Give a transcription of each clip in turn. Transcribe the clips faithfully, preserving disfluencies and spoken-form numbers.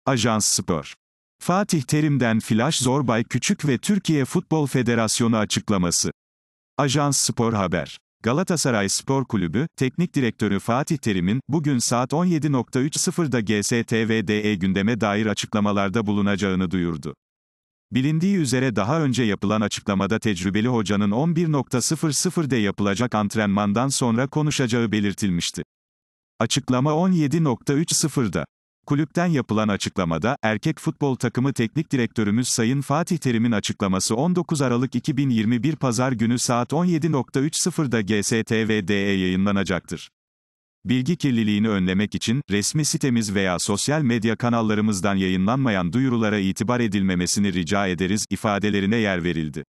Ajans Spor. Fatih Terim'den flash Zorbay Küçük ve Türkiye Futbol Federasyonu açıklaması. Ajans Spor Haber. Galatasaray Spor Kulübü, Teknik Direktörü Fatih Terim'in, bugün saat on yedi otuzda G S T V D E gündeme dair açıklamalarda bulunacağını duyurdu. Bilindiği üzere daha önce yapılan açıklamada tecrübeli hocanın on bir otuzda yapılacak antrenmandan sonra konuşacağı belirtilmişti. Açıklama on yedi otuzda. Kulüpten yapılan açıklamada, erkek futbol takımı teknik direktörümüz Sayın Fatih Terim'in açıklaması on dokuz Aralık iki bin yirmi bir Pazar günü saat on yedi otuzda G S T V D E yayınlanacaktır. Bilgi kirliliğini önlemek için, resmi sitemiz veya sosyal medya kanallarımızdan yayınlanmayan duyurulara itibar edilmemesini rica ederiz, ifadelerine yer verildi.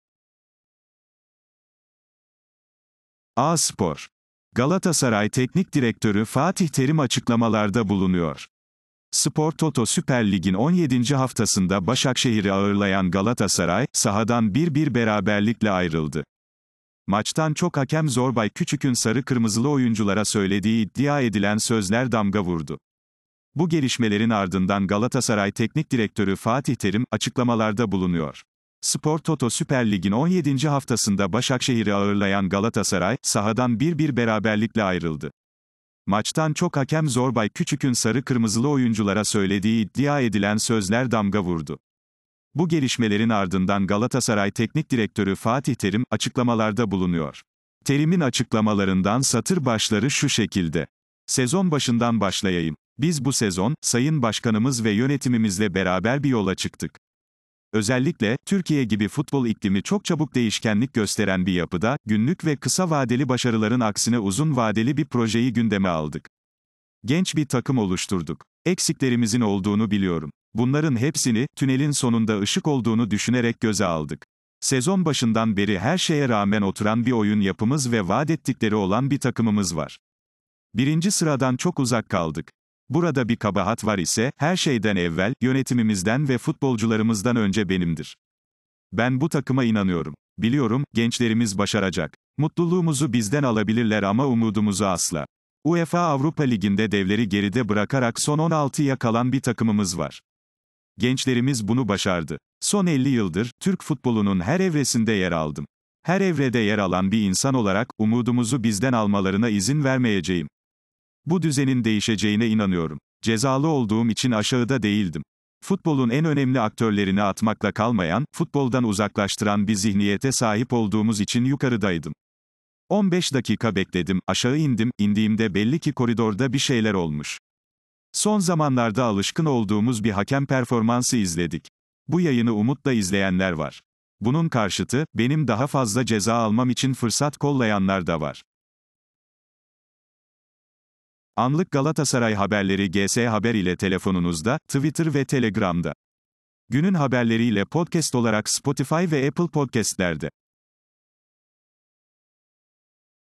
A-Spor. Galatasaray Teknik Direktörü Fatih Terim açıklamalarda bulunuyor. Spor Toto Süper Lig'in on yedinci haftasında Başakşehir'i ağırlayan Galatasaray, sahadan bir bir beraberlikle ayrıldı. Maçtan çok hakem Zorbay Küçük'ün sarı kırmızılı oyunculara söylediği iddia edilen sözler damga vurdu. Bu gelişmelerin ardından Galatasaray Teknik Direktörü Fatih Terim, açıklamalarda bulunuyor. Spor Toto Süper Lig'in on yedinci haftasında Başakşehir'i ağırlayan Galatasaray, sahadan bir bir beraberlikle ayrıldı. Maçtan çok hakem Zorbay Küçük'ün sarı kırmızılı oyunculara söylediği iddia edilen sözler damga vurdu. Bu gelişmelerin ardından Galatasaray Teknik Direktörü Fatih Terim, açıklamalarda bulunuyor. Terim'in açıklamalarından satır başları şu şekilde. Sezon başından başlayayım. Biz bu sezon, Sayın Başkanımız ve yönetimimizle beraber bir yola çıktık. Özellikle, Türkiye gibi futbol iklimi çok çabuk değişkenlik gösteren bir yapıda, günlük ve kısa vadeli başarıların aksine uzun vadeli bir projeyi gündeme aldık. Genç bir takım oluşturduk. Eksiklerimizin olduğunu biliyorum. Bunların hepsini, tünelin sonunda ışık olduğunu düşünerek göze aldık. Sezon başından beri her şeye rağmen oturan bir oyun yapımız ve vaat ettikleri olan bir takımımız var. Birinci sıradan çok uzak kaldık. Burada bir kabahat var ise, her şeyden evvel, yönetimimizden ve futbolcularımızdan önce benimdir. Ben bu takıma inanıyorum. Biliyorum, gençlerimiz başaracak. Mutluluğumuzu bizden alabilirler ama umudumuzu asla. UEFA Avrupa Ligi'nde devleri geride bırakarak son on altıya kalan bir takımımız var. Gençlerimiz bunu başardı. Son elli yıldır, Türk futbolunun her evresinde yer aldım. Her evrede yer alan bir insan olarak, umudumuzu bizden almalarına izin vermeyeceğim. Bu düzenin değişeceğine inanıyorum. Cezalı olduğum için aşağıda değildim. Futbolun en önemli aktörlerini atmakla kalmayan, futboldan uzaklaştıran bir zihniyete sahip olduğumuz için yukarıdaydım. on beş dakika bekledim, aşağı indim, indiğimde belli ki koridorda bir şeyler olmuş. Son zamanlarda alışkın olduğumuz bir hakem performansı izledik. Bu yayını umutla izleyenler var. Bunun karşıtı, benim daha fazla ceza almam için fırsat kollayanlar da var. Anlık Galatasaray haberleri G S Haber ile telefonunuzda, Twitter ve Telegram'da. Günün haberleriyle podcast olarak Spotify ve Apple Podcast'lerde.